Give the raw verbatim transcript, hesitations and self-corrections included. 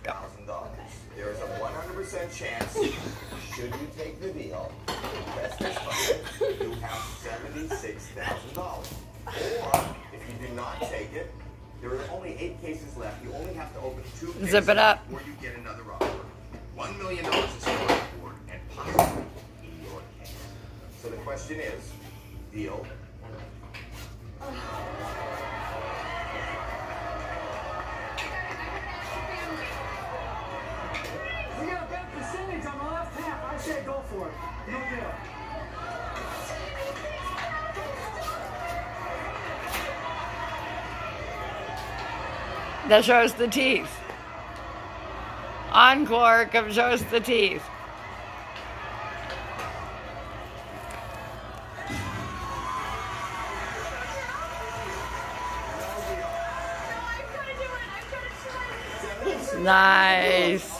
thousand dollars. There is a one hundred percent chance, should you take the deal, invest this money, you have seventy-six thousand dollars. Or, if you do not take it, there are only eight cases left. You only have to open two cases Zip it up. before you get another offer. One million dollars is still on the board, and possibly in your case. So the question is, deal or no? We got a bad percentage on the left half. I say go for it. No deal. That shows the teeth. Encore, come show us the teeth. Nice.